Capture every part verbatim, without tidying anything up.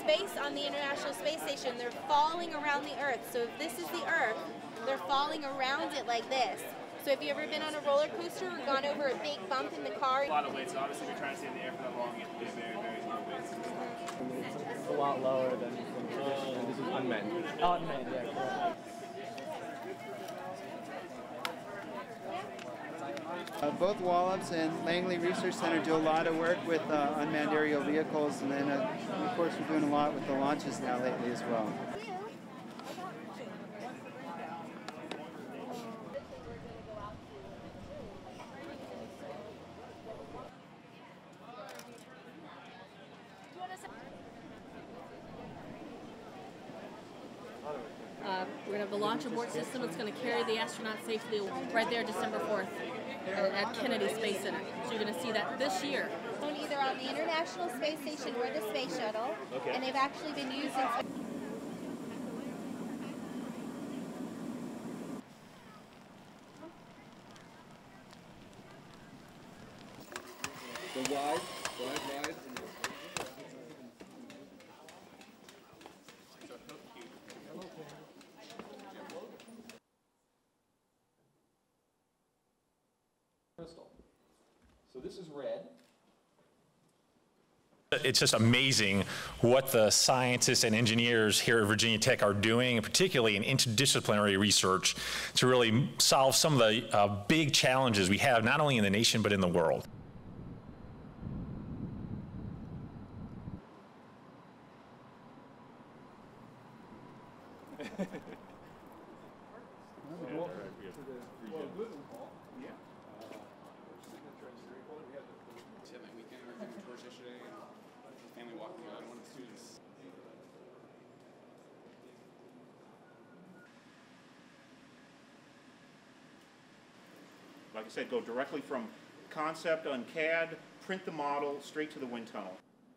space on the International Space Station, they're falling around the Earth. So if this is the Earth, they're falling around it like this. So have you ever been on a roller coaster or gone over a big bump in the car? A lot of weight, so obviously we're trying to stay in the air for that long. You have to be very, very low weights. It's, it's a lot lower than traditional. This is unmanned. Oh, unmanned, yeah. Correct. Uh, both Wallops and Langley Research Center do a lot of work with uh, unmanned aerial vehicles, and then uh, of course we're doing a lot with the launches now lately as well. Uh, we're going to have the launch abort system that's going to carry the astronauts safely right there December fourth at, at Kennedy Space Center. So you're going to see that this year. Either on the International Space Station or the Space Shuttle, okay. And they've actually been used in... The wide, wide, wide. Crystal. So this is red. It's just amazing what the scientists and engineers here at Virginia Tech are doing, particularly in interdisciplinary research, to really solve some of the uh, big challenges we have, not only in the nation, but in the world. Like I said, go directly from concept on C A D, print the model, straight to the wind tunnel.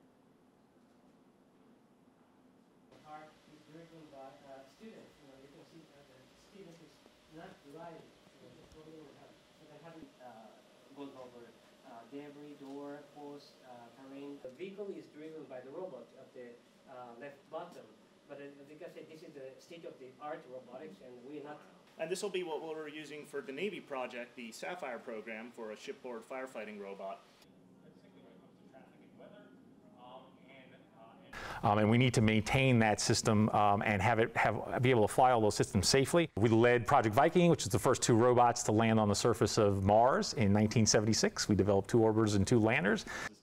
Art is driven by uh, students. You know, you can see that the student is not driving. You know, just going over. So they haven't uh, gone over uh, debris, door, post, uh, terrain. The vehicle is driven by the robot at the uh, left bottom. But uh, like I said, this is the state-of-the-art robotics, and we're not. And this will be what we're using for the Navy project, the Sapphire program, for a shipboard firefighting robot. Um, and we need to maintain that system um, and have it have be able to fly all those systems safely. We led Project Viking, which is the first two robots to land on the surface of Mars in nineteen seventy-six. We developed two orbiters and two landers.